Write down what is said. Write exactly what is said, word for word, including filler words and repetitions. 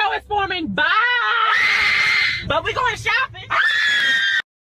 snow is forming. Bye. But we going shopping.